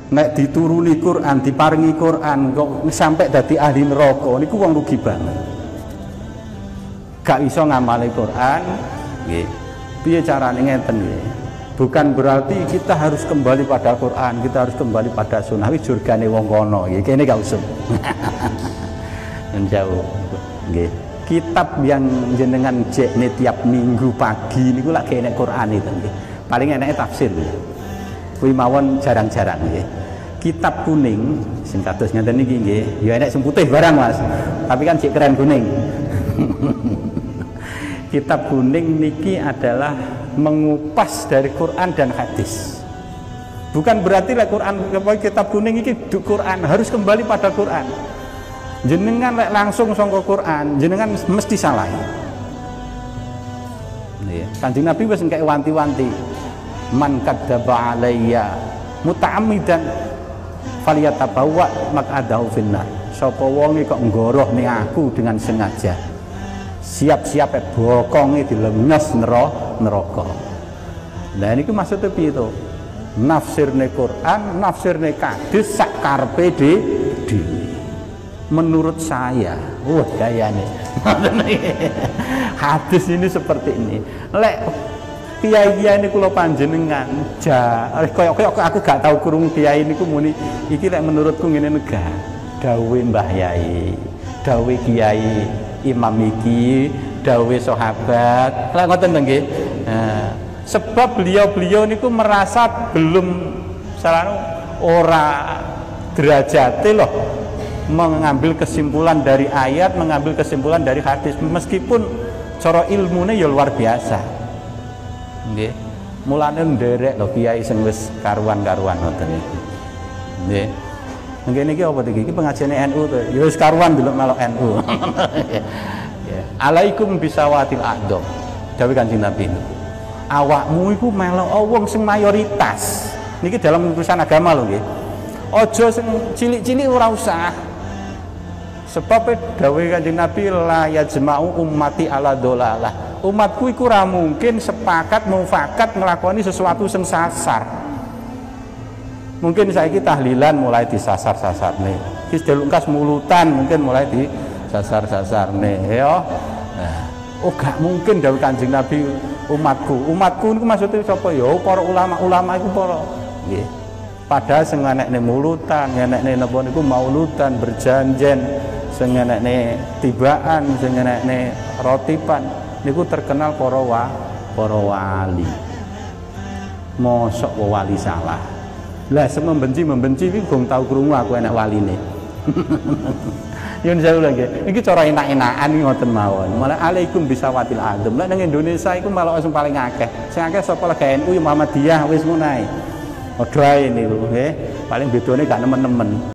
nek dituruni Quran, diparingi Quran kok sampai dadi ahli neraka niku wong rugi banget. Gak iso ngamali Quran nggih. Piye carane ngeten nggih. Bukan berarti kita harus kembali pada Quran, kita harus kembali pada sunnah. Wis jurgane wong kono nggih, kene gak usum. Menjauh nggih. Kitab yang jenengan jekne tiap minggu pagi niku lak kene Quran itu nggih. Paling enake tafsir nggih. Kuwi mawon jarang-jarang nggih. Kitab kuning sing kados ngeten niki nggih, ya enek sing putih barang Mas. Tapi kan cek keren kuning. Kitab kuning niki adalah mengupas dari Quran dan hadis. Bukan berarti lah Quran kitab kuning iki Quran harus kembali pada Quran. Jenengan lek langsung sangka Quran, jenengan mesti salah. Nggih. Kanjeng Nabi wis engke wanti-wanti. Man kadzdzaba alayya muta'ammidan falyatabawwa maq'adahu finnar. Sapa wonge kok nggorohne aku dengan sengaja, siap-siap bokonge dilenyos neraka. Lah niku maksudnya piye to? Nafsirne Quran, nafsirne hadis sak karepe dhewe. Menurut saya, gayane. Hadis ini seperti ini. Lek kiai-kiai niku kula panjenengan kaya aku gak tahu krungu kiai niku muni iki lek menurutku ngene nega. Dawuhe Mbah Yai, dawuhe Kiai Imam iki, dawuhe sahabat. Lah ngoten to nggih. Sebab beliau-beliau niku merasa belum ora derajate loh mengambil kesimpulan dari ayat, mengambil kesimpulan dari hadis, meskipun cara ilmune ya luar biasa. Nggih. Mulane nderek lho kiai sing wis karuan-karuan ngoten iki. Nggih. Nggih niki apa iki? Iki pengajiane NU to. Ya wis karuan delok melok NU. Ya. Alaikum bisawatil aqdam. Dawuh Kanjeng Nabi. Awakmu iku melok wong sing mayoritas. Niki dalam urusan agama lho nggih. Aja sing cilik-cilik ora usah. Sebab dawuh Kanjeng Nabi la yajma'u ummati ala dolalah. Umatku iku ora mungkin sepakat mufakat nglakoni sesuatu sing sasar. Mungkin saiki tahlilan mulai disasar-sasarne. Wis delungkas mulutan mungkin mulai disasar-sasarne ya. Nah, gak mungkin dawuh Kanjeng Nabi umatku niku maksudnya sapa ya? Para ulama-ulama iku para nggih. Padahal sing enekne mulutan, enekne napa niku mauludan berjanjen, sing enekne tibaan, sing enekne rotiban niku terkenal para wali. Mosok wali salah. Lah semembenci iki gong tau krungu aku enek waline. Yen saya lagi, iki cara enak-enakan iki ngoten mawon. Malah alaikum bisawatil aqdam. Lah nang Indonesia iku malah sing paling akeh. Sing akeh sapa lagi NU ya Muhammadiyah wis ngono ae. Padha ae niku nggih. Paling bedane gak nemen-nemen.